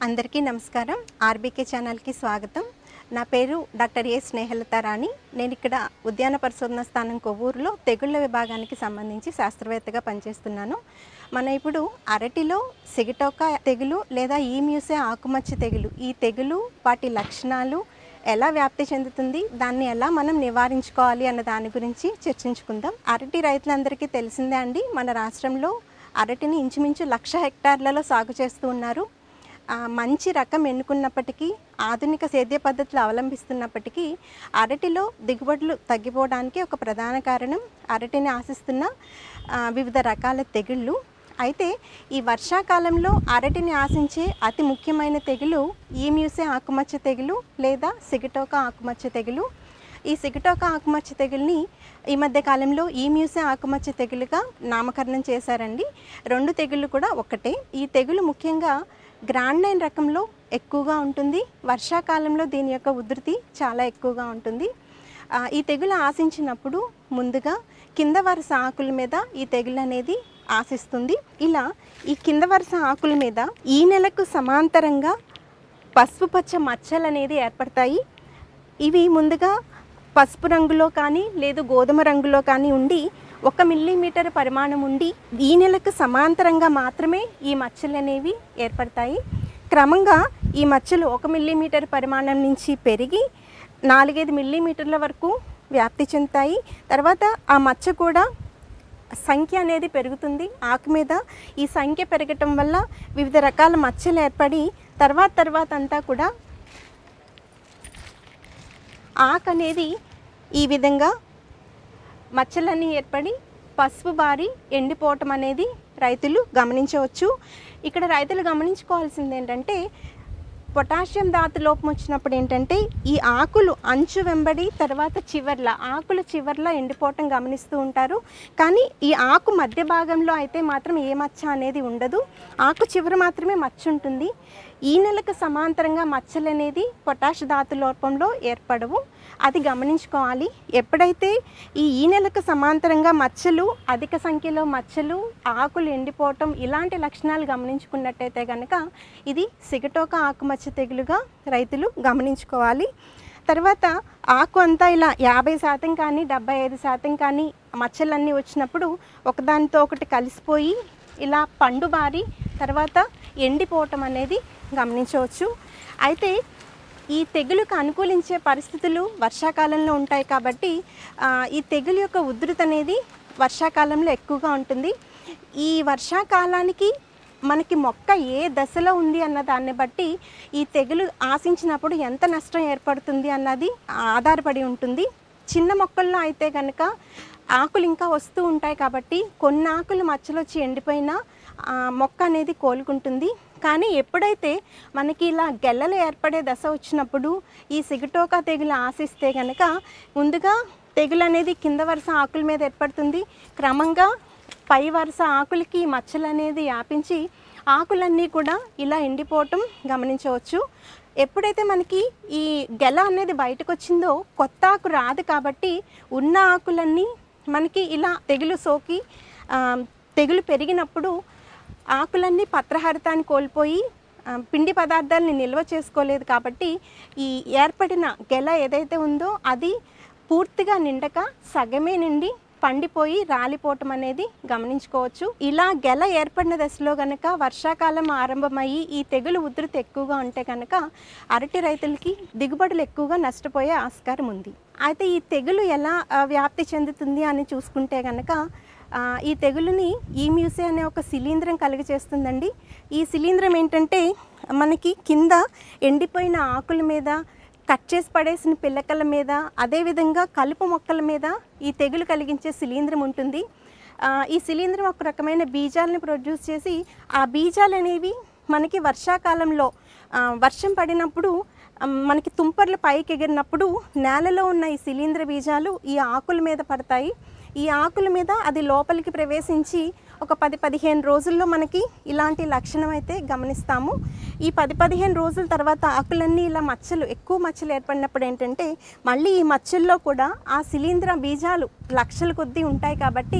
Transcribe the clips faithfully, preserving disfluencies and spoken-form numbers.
అందరికీ నమస్కారం. ఆర్బీకే ఛానల్కి స్వాగతం. నా పేరు డాక్టర్ ఏ స్నేహలత రాణి. నేను ఇక్కడ ఉద్యాన పరిశోధన స్థానం కొవ్వూరులో తెగుళ్ళ విభాగానికి సంబంధించి శాస్త్రవేత్తగా పనిచేస్తున్నాను. మనం ఇప్పుడు అరటిలో సిగటోక తెగులు లేదా ఈ మ్యూసే ఆకుమచ్చ తెగులు, ఈ తెగులు వాటి లక్షణాలు ఎలా వ్యాప్తి చెందుతుంది, దాన్ని ఎలా మనం నివారించుకోవాలి అన్న దాని గురించి చర్చించుకుందాం. అరటి రైతులందరికీ తెలిసిందే అండి, మన రాష్ట్రంలో అరటిని ఇంచుమించు లక్ష హెక్టార్లలో సాగు చేస్తూ ఉన్నారు. మంచి రకం ఎన్నుకున్నప్పటికీ, ఆధునిక సేద్య పద్ధతులు అవలంబిస్తున్నప్పటికీ అరటిలో దిగుబడులు తగ్గిపోవడానికి ఒక ప్రధాన కారణం అరటిని ఆశిస్తున్న వివిధ రకాల తెగుళ్ళు. అయితే ఈ వర్షాకాలంలో అరటిని ఆశించే అతి ముఖ్యమైన తెగులు ఈ మ్యూసే ఆకుమచ్చ తెగులు లేదా సిగటోక ఆకుమచ్చ తెగులు. ఈ సిగటోక ఆకుమచ్చ తెగుల్ని ఈ మధ్య కాలంలో ఈ మ్యూసే ఆకుమచ్చ తెగులుగా నామకరణం చేశారండి. రెండు తెగుళ్ళు కూడా ఒకటే. ఈ తెగులు ముఖ్యంగా గ్రాండ్ నైన్ రకంలో ఎక్కువగా ఉంటుంది. వర్షాకాలంలో దీని యొక్క ఉధృతి చాలా ఎక్కువగా ఉంటుంది. ఈ తెగులు ఆశించినప్పుడు ముందుగా కింద వరుస ఆకుల మీద ఈ తెగులు అనేది ఆశిస్తుంది. ఇలా ఈ కింద వరుస ఆకుల మీద ఈ నెలకు సమాంతరంగా పసుపు పచ్చ మచ్చలు అనేది ఏర్పడతాయి. ఇవి ముందుగా పసుపు రంగులో కానీ లేదు గోధుమ రంగులో కానీ ఉండి ఒక మిల్లీమీటర్ పరిమాణం ఉండి ఈ నెలకు సమాంతరంగా మాత్రమే ఈ మచ్చలు అనేవి ఏర్పడతాయి. క్రమంగా ఈ మచ్చలు ఒక మిల్లీమీటర్ పరిమాణం నుంచి పెరిగి నాలుగైదు మిల్లీమీటర్ల వరకు వ్యాప్తి చెందుతాయి. తర్వాత ఆ మచ్చ కూడా సంఖ్య అనేది పెరుగుతుంది. ఆకు మీద ఈ సంఖ్య పెరగటం వల్ల వివిధ రకాల మచ్చలు ఏర్పడి తర్వాత తర్వాత అంతా కూడా ఆకు అనేది ఈ విధంగా మచ్చలన్నీ ఏర్పడి పసుపు బారి ఎండిపోవటం అనేది రైతులు గమనించవచ్చు. ఇక్కడ రైతులు గమనించుకోవాల్సింది ఏంటంటే, పొటాషియం ధాతు లోపం వచ్చినప్పుడు ఏంటంటే ఈ ఆకులు అంచు వెంబడి తర్వాత చివర్ల ఆకుల చివర్ల ఎండిపోవటం గమనిస్తూ ఉంటారు. కానీ ఈ ఆకు మధ్య భాగంలో అయితే మాత్రం ఏ మచ్చ అనేది ఉండదు. ఆకు చివర మాత్రమే మచ్చ ఉంటుంది. ఈ నెలకు సమాంతరంగా మచ్చలు అనేది పొటాష్ ధాతు లోపంలో ఏర్పడవు. అది గమనించుకోవాలి. ఎప్పుడైతే ఈ ఈ నెలకు సమాంతరంగా మచ్చలు, అధిక సంఖ్యలో మచ్చలు, ఆకులు ఎండిపోవటం ఇలాంటి లక్షణాలు గమనించుకున్నట్టయితే కనుక ఇది సిగటోక ఆకుమచ్చ తెగులుగా రైతులు గమనించుకోవాలి. తర్వాత ఆకు అంతా ఇలా యాభై శాతం కానీ డెబ్బై ఐదు శాతం కానీ మచ్చలన్నీ వచ్చినప్పుడు ఒకదానితో ఒకటి కలిసిపోయి ఇలా పండు బారి తర్వాత ఎండిపోవటం అనేది గమనించవచ్చు. అయితే ఈ తెగులుకు అనుకూలించే పరిస్థితులు వర్షాకాలంలో ఉంటాయి కాబట్టి ఈ తెగులు యొక్క ఉధృతి అనేది వర్షాకాలంలో ఎక్కువగా ఉంటుంది. ఈ వర్షాకాలానికి మనకి మొక్క ఏ దశలో ఉంది అన్న దాన్ని బట్టి ఈ తెగులు ఆశించినప్పుడు ఎంత నష్టం ఏర్పడుతుంది అన్నది ఆధారపడి ఉంటుంది. చిన్న మొక్కల్లో అయితే కనుక ఆకులు ఇంకా వస్తూ ఉంటాయి కాబట్టి కొన్ని ఆకులు మచ్చలు వచ్చి ఎండిపోయినా మొక్క అనేది కోలుకుంటుంది. కానీ ఎప్పుడైతే మనకి ఇలా గెల్లలు ఏర్పడే దశ వచ్చినప్పుడు ఈ సిగటోక తెగులు ఆశిస్తే కనుక ముందుగా తెగులు అనేది కింద వరుస ఆకుల మీద ఏర్పడుతుంది. క్రమంగా పై వరుస ఆకులకి మచ్చలు అనేది వ్యాపించి ఆకులన్నీ కూడా ఇలా ఎండిపోవటం గమనించవచ్చు. ఎప్పుడైతే మనకి ఈ గెల అనేది బయటకు వచ్చిందో కొత్త ఆకు రాదు కాబట్టి ఉన్న ఆకులన్నీ మనకి ఇలా తెగులు సోకి తెగులు పెరిగినప్పుడు ఆకులన్నీ పత్రహరితాన్ని కోల్పోయి పిండి పదార్థాలని నిల్వ చేసుకోలేదు కాబట్టి ఈ ఏర్పడిన గెల ఏదైతే ఉందో అది పూర్తిగా నిండక సగమే నిండి పండిపోయి రాలిపోవటం అనేది గమనించుకోవచ్చు. ఇలా గెల ఏర్పడిన దశలో కనుక వర్షాకాలం ఆరంభమయ్యి ఈ తెగులు ఉధృతి ఎక్కువగా ఉంటే కనుక అరటి రైతులకి దిగుబడులు ఎక్కువగా నష్టపోయే ఆస్కారం ఉంది. అయితే ఈ తెగులు ఎలా వ్యాప్తి చెందుతుంది అని చూసుకుంటే కనుక ఈ తెగులుని ఈ మ్యూసే అనే ఒక శిలీంధ్రం కలిగి చేస్తుందండి. ఈ శిలీంధ్రం ఏంటంటే మనకి కింద ఎండిపోయిన ఆకుల మీద, కట్ చేసి పడేసిన పిల్లకల మీద, అదేవిధంగా కలుపు మొక్కల మీద ఈ తెగులు కలిగించే శిలీంధ్రం ఉంటుంది. ఈ శిలీంధ్రం ఒక రకమైన బీజాలను ప్రొడ్యూస్ చేసి ఆ బీజాలు అనేవి మనకి వర్షాకాలంలో వర్షం పడినప్పుడు మనకి తుంపర్లు పైకి ఎగిరినప్పుడు నేలలో ఉన్న ఈ శిలీంధ్ర బీజాలు ఈ ఆకుల మీద పడతాయి. ఈ ఆకుల మీద అది లోపలికి ప్రవేశించి ఒక పది పదిహేను రోజుల్లో మనకి ఇలాంటి లక్షణం అయితే గమనిస్తాము. ఈ పది పదిహేను రోజుల తర్వాత ఆకులన్నీ ఇలా మచ్చలు ఎక్కువ మచ్చలు ఏర్పడినప్పుడు ఏంటంటే మళ్ళీ ఈ మచ్చల్లో కూడా ఆ శిలీంధ్ర బీజాలు లక్షల కొద్దీ ఉంటాయి కాబట్టి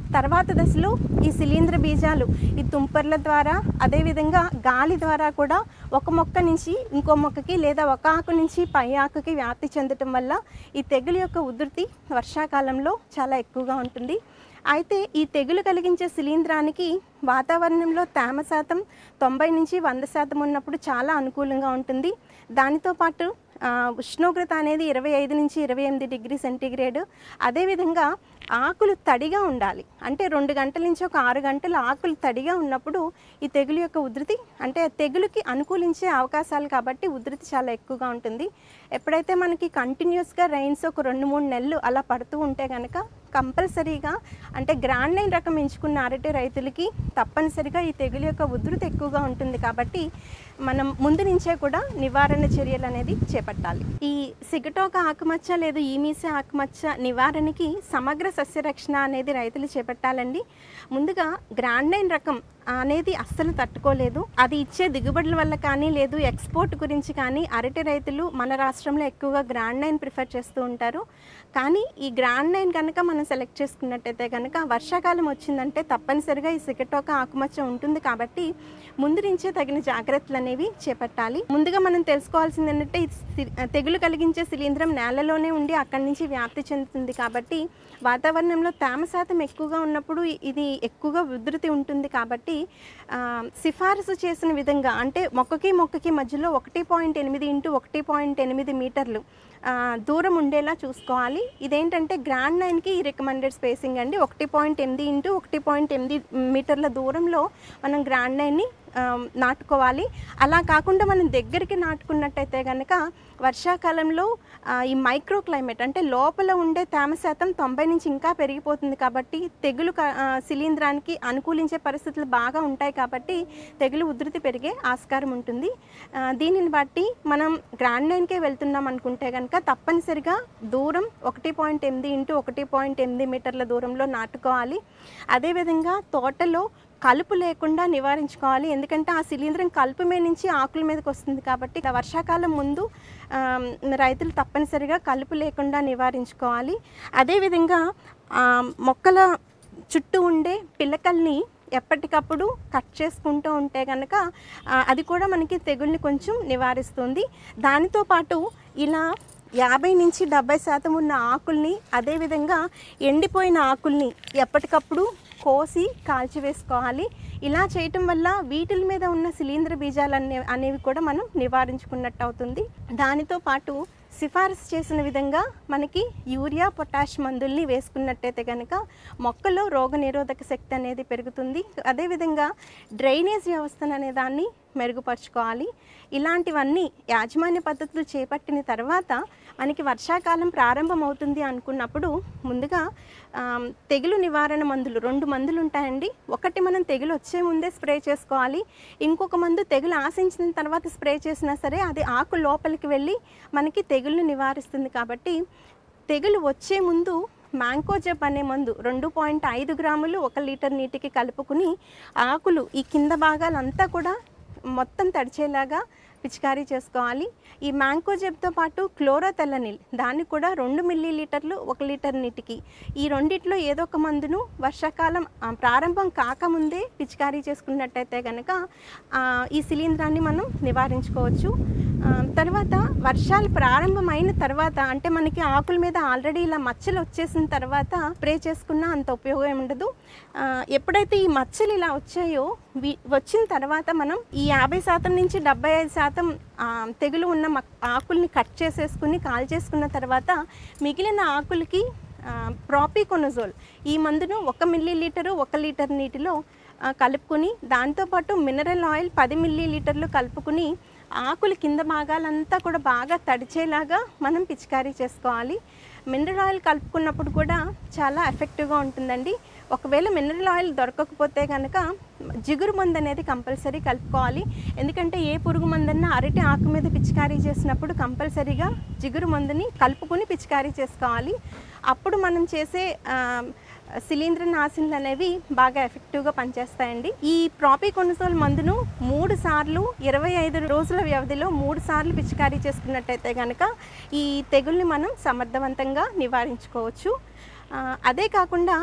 తర్వాత దశలో ఈ శిలీంధ్ర బీజాలు ఈ తుంపర్ల ద్వారా అదేవిధంగా గాలి ద్వారా కూడా ఒక మొక్క నుంచి ఇంకో మొక్కకి లేదా ఒక ఆకు నుంచి పై ఆకుకి వ్యాప్తి చెందటం వల్ల ఈ తెగులు యొక్క ఉధృతి వర్షాకాలంలో చాలా ఎక్కువగా ఉంటుంది. అయితే ఈ తెగులు కలిగించే శిలీంధ్రానికి వాతావరణంలో తేమ శాతం తొంభై నుంచి వంద శాతం ఉన్నప్పుడు చాలా అనుకూలంగా ఉంటుంది. దానితో పాటు ఉష్ణోగ్రత అనేది ఇరవై ఐదు నుంచి ఇరవై ఎనిమిది డిగ్రీ సెంటీగ్రేడ్. అదేవిధంగా ఆకులు తడిగా ఉండాలి. అంటే రెండు గంటల నుంచి ఒక ఆరు గంటలు ఆకులు తడిగా ఉన్నప్పుడు ఈ తెగులు యొక్క ఉధృతి అంటే తెగులుకి అనుకూలించే అవకాశాలు కాబట్టి ఉధృతి చాలా ఎక్కువగా ఉంటుంది. ఎప్పుడైతే మనకి కంటిన్యూస్గా రైన్స్ ఒక రెండు మూడు నెలలు అలా పడుతూ ఉంటే కనుక కంపల్సరీగా అంటే గ్రాండ్ లైన్ రకం ఎంచుకున్న అరటి రైతులకి తప్పనిసరిగా ఈ తెగులు యొక్క ఉధృతి ఎక్కువగా ఉంటుంది. కాబట్టి మనం ముందు నుంచే కూడా నివారణ చర్యలు అనేది చేపట్టాలి. ఈ సిగటోక ఆకుమచ్చ లేదా ఈమీసే ఆకుమచ్చ నివారణకి సమగ్ర సస్యరక్షణ అనేది రైతులు చేపట్టాలండి. ముందుగా గ్రాండ్ లైన్ రకం అనేది అస్సలు తట్టుకోలేదు. అది ఇచ్చే దిగుబడుల వల్ల కానీ లేదు ఎక్స్పోర్ట్ గురించి కానీ అరటి రైతులు మన రాష్ట్రంలో ఎక్కువగా గ్రాండ్ నైన్ ప్రిఫర్ చేస్తూ ఉంటారు. కానీ ఈ గ్రాండ్ నైన్ కనుక మనం సెలెక్ట్ చేసుకున్నట్టయితే కనుక వర్షాకాలం వచ్చిందంటే తప్పనిసరిగా ఈ సిగటోక ఆకుమచ్చ ఉంటుంది. కాబట్టి ముందు నుంచే తగిన జాగ్రత్తలు అనేవి చేపట్టాలి. ముందుగా మనం తెలుసుకోవాల్సింది ఏంటంటే తెగులు కలిగించే శిలీంధ్రం నేలలోనే ఉండి అక్కడి నుంచి వ్యాప్తి చెందుతుంది. కాబట్టి వాతావరణంలో తేమ శాతం ఎక్కువగా ఉన్నప్పుడు ఇది ఎక్కువగా ఉధృతి ఉంటుంది. కాబట్టి సిఫారసు చేసిన విధంగా అంటే మొక్కకి మొక్కకి మధ్యలో ఒకటి పాయింట్ ఎనిమిది ఇంటూ ఒకటి పాయింట్ ఎనిమిది మీటర్లు దూరం ఉండేలా చూసుకోవాలి. ఇదేంటంటే గ్రాండ్ నైన్కి రికమెండెడ్ స్పేసింగ్ అండి. ఒకటి పాయింట్ ఎనిమిది ఇంటూ ఒకటి పాయింట్ ఎనిమిది మీటర్ల దూరంలో మనం గ్రాండ్ నైన్ని నాటుకోవాలి. అలా కాకుండా మనం దగ్గరికి నాటుకున్నట్టయితే కనుక వర్షాకాలంలో ఈ మైక్రో క్లైమేట్ అంటే లోపల ఉండే తేమ శాతం తొంభై నుంచి ఇంకా పెరిగిపోతుంది. కాబట్టి తెగులు శిలీంధ్రానికి అనుకూలించే పరిస్థితులు బాగా ఉంటాయి. కాబట్టి తెగులు ఉధృతి పెరిగే ఆస్కారం ఉంటుంది. దీనిని బట్టి మనం గ్రాండ్ నైన్కే వెళ్తున్నాం అనుకుంటే కనుక తప్పనిసరిగా దూరం ఒకటి పాయింట్ ఎనిమిది ఇంటూ ఒకటి పాయింట్ ఎనిమిది మీటర్ల దూరంలో నాటుకోవాలి. అదేవిధంగా తోటలో కలుపు లేకుండా నివారించుకోవాలి. ఎందుకంటే ఆ శిలీంధ్రం కలుపు మీద నుంచి ఆకుల మీదకి వస్తుంది. కాబట్టి వర్షాకాలం ముందు రైతులు తప్పనిసరిగా కలుపు లేకుండా నివారించుకోవాలి. అదేవిధంగా మొక్కల చుట్టూ ఉండే పిల్లకల్ని ఎప్పటికప్పుడు కట్ చేసుకుంటూ ఉంటే కనుక అది కూడా మనకి తెగుల్ని కొంచెం నివారిస్తుంది. దానితో పాటు ఇలా యాభై నుంచి డెబ్బై శాతం ఉన్న ఆకుల్ని అదేవిధంగా ఎండిపోయిన ఆకుల్ని ఎప్పటికప్పుడు కోసి కాల్చివేసుకోవాలి. ఇలా చేయటం వల్ల వీటి మీద ఉన్న శిలీంధ్ర బీజాలు అనే అనేవి కూడా మనం నివారించుకున్నట్టు అవుతుంది. దానితో పాటు సిఫారసు చేసిన విధంగా మనకి యూరియా పొటాష్ మందుల్ని వేసుకున్నట్టయితే కనుక మొక్కలో రోగ నిరోధక శక్తి అనేది పెరుగుతుంది. అదేవిధంగా డ్రైనేజ్ వ్యవస్థను అనే దాన్ని మెరుగుపరుచుకోవాలి. ఇలాంటివన్నీ యాజమాన్య పద్ధతులు చేపట్టిన తర్వాత మనకి వర్షాకాలం ప్రారంభమవుతుంది అనుకున్నప్పుడు ముందుగా తెగులు నివారణ మందులు రెండు మందులు ఉంటాయండి. ఒకటి మనం తెగులు వచ్చే ముందే స్ప్రే చేసుకోవాలి. ఇంకొక మందు తెగులు ఆశించిన తర్వాత స్ప్రే చేసినా సరే అది ఆకు లోపలికి వెళ్ళి మనకి తెగులు నివారిస్తుంది. కాబట్టి తెగులు వచ్చే ముందు మ్యాంకోజెబ్ అనే మందు రెండు పాయింట్ ఐదు గ్రాములు ఒక లీటర్ నీటికి కలుపుకుని ఆకులు ఈ కింద భాగాలంతా కూడా మొత్తం తడిచేలాగా పిచికారీ చేసుకోవాలి. ఈ మ్యాంకోజెబ్తో పాటు క్లోరోథెల్లనిల్ దాన్ని కూడా రెండు మిల్లీ లీటర్లు ఒక లీటర్ నీటికి ఈ రెండిట్లో ఏదో ఒక మందును వర్షాకాలం ప్రారంభం కాకముందే పిచికారీ చేసుకున్నట్టయితే కనుక ఈ శిలీంధ్రాన్ని మనం నివారించుకోవచ్చు. తర్వాత వర్షాలు ప్రారంభమైన తర్వాత అంటే మనకి ఆకుల మీద ఆల్రెడీ ఇలా మచ్చలు వచ్చేసిన తర్వాత స్ప్రే చేసుకున్నా అంత ఉపయోగం ఉండదు. ఎప్పుడైతే ఈ మచ్చలు ఇలా వచ్చాయో వచ్చిన తర్వాత మనం ఈ యాభై శాతం నుంచి డెబ్బై ఐదు శాతం తెగులు ఉన్న ఆకుల్ని కట్ చేసేసుకుని కాల్ చేసుకున్న తర్వాత మిగిలిన ఆకులకి ప్రాపికొనజోల్ ఈ మందును ఒక మిల్లీ లీటరు ఒక లీటర్ నీటిలో కలుపుకొని దాంతోపాటు మినరల్ ఆయిల్ పది మిల్లీ లీటర్లు కలుపుకుని ఆకులు కింద భాగాలంతా కూడా బాగా తడిచేలాగా మనం పిచికారీ చేసుకోవాలి. మినరల్ ఆయిల్ కలుపుకున్నప్పుడు కూడా చాలా ఎఫెక్టివ్గా ఉంటుందండి. ఒకవేళ మినరల్ ఆయిల్ దొరకకపోతే కనుక జిగురు మందు అనేది కంపల్సరీ కలుపుకోవాలి. ఎందుకంటే ఏ పురుగు మందన్నా అరటి ఆకు మీద పిచికారీ చేసినప్పుడు కంపల్సరీగా జిగురు మందుని కలుపుకొని పిచికారీ చేసుకోవాలి. అప్పుడు మనం చేసే శిలీంధ్ర నాశనలు అనేవి బాగా ఎఫెక్టివ్గా పనిచేస్తాయండి. ఈ ప్రాపికొనజోల్ మందును మూడు సార్లు ఇరవై ఐదు రోజుల వ్యవధిలో మూడు సార్లు పిచికారీ చేసుకున్నట్టయితే కనుక ఈ తెగుల్ని మనం సమర్థవంతంగా నివారించుకోవచ్చు. అదే కాకుండా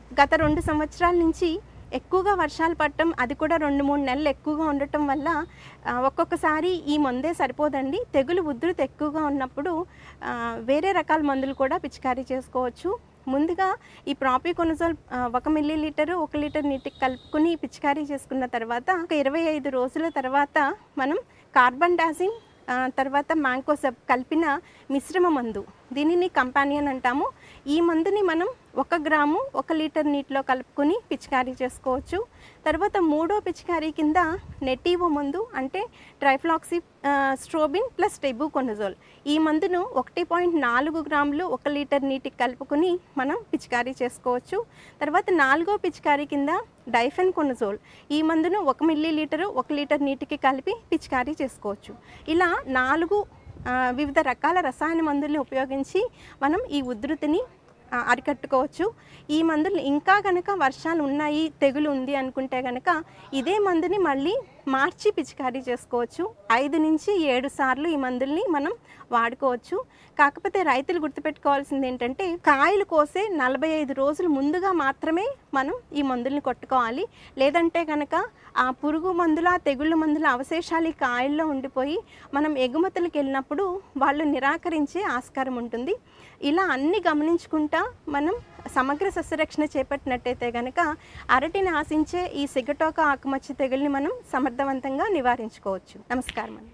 గత రెండు సంవత్సరాల నుంచి ఎక్కువగా వర్షాలు పడటం, అది కూడా రెండు మూడు నెలలు ఎక్కువగా ఉండటం వల్ల ఒక్కొక్కసారి ఈ మందే సరిపోదండి. తెగులు ఉధృతి ఎక్కువగా ఉన్నప్పుడు వేరే రకాల మందులు కూడా పిచికారీ చేసుకోవచ్చు. ముందుగా ఈ ప్రాపికొనజోల్ ఒక మిల్లీ లీటరు ఒక లీటర్ నీటికి కలుపుకుని పిచికారీ చేసుకున్న తర్వాత ఒక ఇరవై ఐదు రోజుల తర్వాత మనం కార్బండాజిమ్ తర్వాత మ్యాంకోసెబ్ కలిపిన మిశ్రమ మందు, దీనిని కంపానియన్ అంటాము. ఈ మందుని మనం ఒక గ్రాము ఒక లీటర్ నీటిలో కలుపుకొని పిచికారీ చేసుకోవచ్చు. తర్వాత మూడో పిచికారీ కింద నెటివో మందు అంటే ట్రైఫ్లాక్సీ స్ట్రోబిన్ ప్లస్ టెబుకొనజోల్, ఈ మందును ఒకటి పాయింట్ నాలుగు గ్రాములు ఒక లీటర్ నీటికి కలుపుకొని మనం పిచికారీ చేసుకోవచ్చు. తర్వాత నాలుగో పిచికారీ కింద డైఫెన్కొనజోల్, ఈ మందును ఒక మిల్లీ లీటరు ఒక లీటర్ నీటికి కలిపి పిచికారీ చేసుకోవచ్చు. ఇలా నాలుగు వివిధ రకాల రసాయన మందుల్ని ఉపయోగించి మనం ఈ ఉధృతిని అరికట్టుకోవచ్చు. ఈ మందులు ఇంకా కనుక వర్షాలు ఉన్నాయి, తెగులు ఉంది అనుకుంటే కనుక ఇదే మందుని మళ్ళీ మార్చి పిచికారీ చేసుకోవచ్చు. ఐదు నుంచి ఏడు సార్లు ఈ మందుల్ని మనం వాడుకోవచ్చు. కాకపోతే రైతులు గుర్తుపెట్టుకోవాల్సింది ఏంటంటే కాయలు కోసే నలభై ఐదు రోజులు ముందుగా మాత్రమే మనం ఈ మందుల్ని కొట్టుకోవాలి. లేదంటే కనుక ఆ పురుగు మందుల తెగుళ్ళ మందుల అవశేషాలు ఈ కాయల్లో ఉండిపోయి మనం ఎగుమతులకు వెళ్ళినప్పుడు వాళ్ళు నిరాకరించే ఆస్కారం ఉంటుంది. ఇలా అన్ని గమనించుకుంటా మనం సమగ్ర సస్యరక్షణ చేపట్టినట్టయితే కనుక అరటిని ఆశించే ఈ సిగటోక ఆకుమచ్చ తెగుల్ని మనం సమర్థవంతంగా నివారించుకోవచ్చు. నమస్కారం అండి.